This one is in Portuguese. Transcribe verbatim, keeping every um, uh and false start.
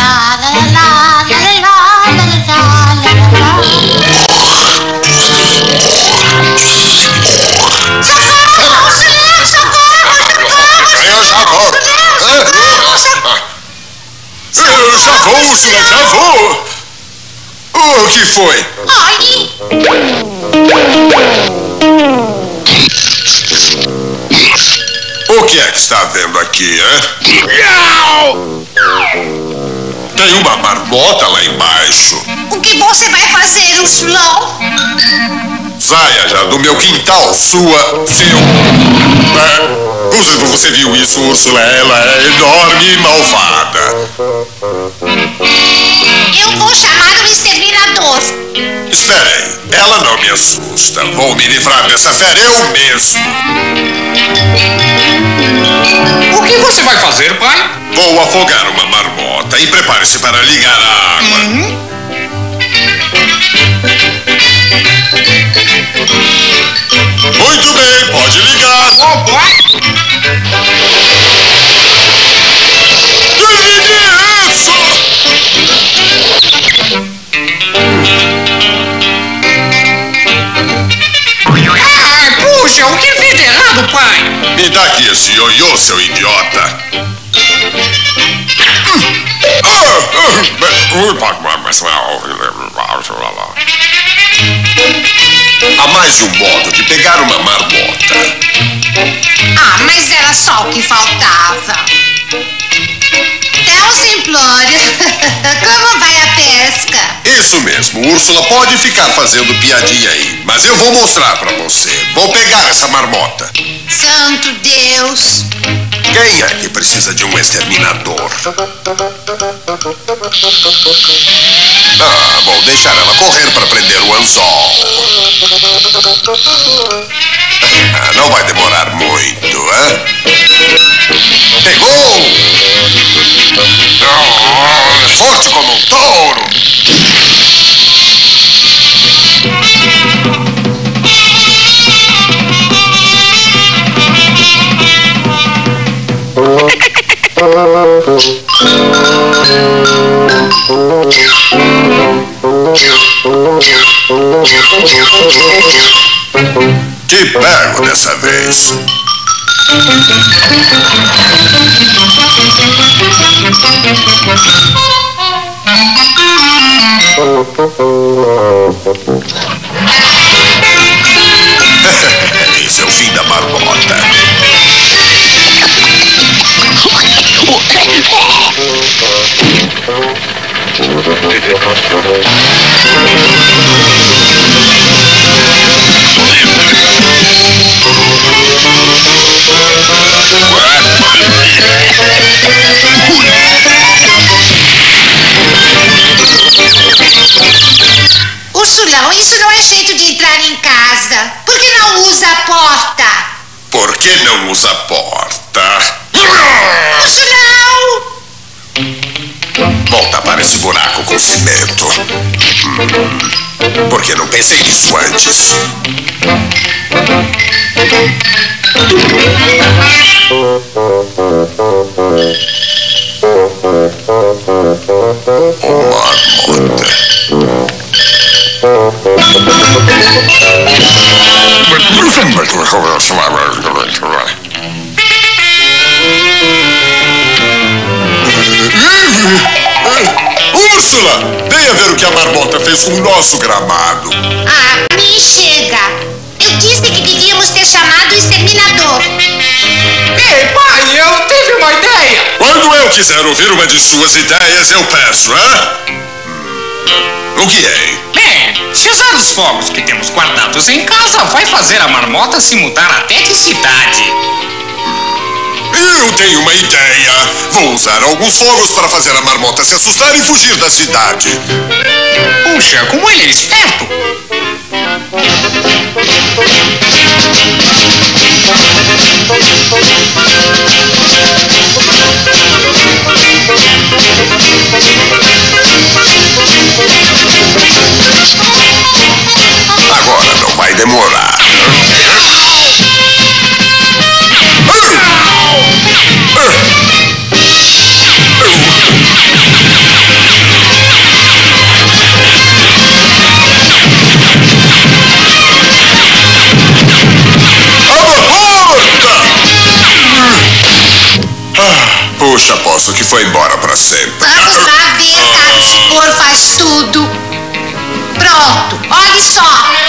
Já vou, Úrsula, já vou! O que foi? Olhe! O que é que está vendo aqui, hein? Tem uma marmota lá embaixo. O que você vai fazer, Ursulão? Saia já do meu quintal, sua... Seu... É, você viu isso, Úrsula? Ela é enorme e malvada. Eu vou chamar o exterminador. Esperem, ela não me assusta. Vou me livrar dessa fera eu mesmo. O que você vai fazer, pai? Vou afogar uma marmota e prepare-se para ligar a água. Uhum. Muito bem, pode ligar. Oh, pai! Desligue isso! Ah, puxa, o que fiz de errado, pai? Me dá aqui esse ioiô, seu idiota. Há mais um modo de pegar uma marmota. Ah, mas era só o que faltava. Deus implore. Como vai a pesca? Isso mesmo, Úrsula pode ficar fazendo piadinha aí, mas eu vou mostrar pra você. Vou pegar essa marmota. Santo Deus. Quem é que precisa de um exterminador? Ah, vou deixar ela correr para prender o anzol. Ah, não vai demorar muito, hein? Pegou! Oh, forte como um touro! Te pego dessa vez. Esse é o fim da marmota. Ursulão, isso não é jeito de entrar em casa. Por que não usa a porta? Por que não usa a porta? Ursulão! Volta para esse buraco com cimento. Hum, por que não pensei nisso antes? Úrsula, venha ver o que a marmota fez com o nosso gramado. Ah, me chega. Eu disse que devíamos ter chamado o exterminador. Ei, pai, eu tive uma ideia. Quando eu quiser ouvir uma de suas ideias, eu peço, hã? Hum, o que é, hein? Bem, se usar os fogos que temos guardados em casa, vai fazer a marmota se mudar até de cidade. Eu tenho uma ideia. Vou usar alguns fogos para fazer a marmota se assustar e fugir da cidade. Puxa, como ele é esperto. Agora não vai demorar. Puxa, aposto que foi embora pra sempre. Vamos lá ver, caro, se for faz tudo. Pronto, olhe só.